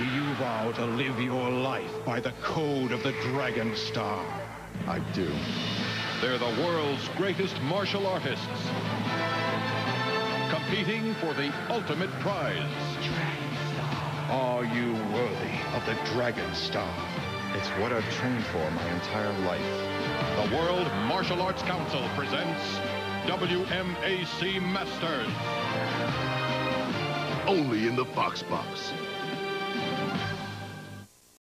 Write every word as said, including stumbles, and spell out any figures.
Do you vow to live your life by the code of the Dragon Star? I do. They're the world's greatest martial artists, competing for the ultimate prize. Are you worthy of the Dragon Star? It's what I've trained for my entire life. The World Martial Arts Council presents W M A C Masters. Only in the FoxBox.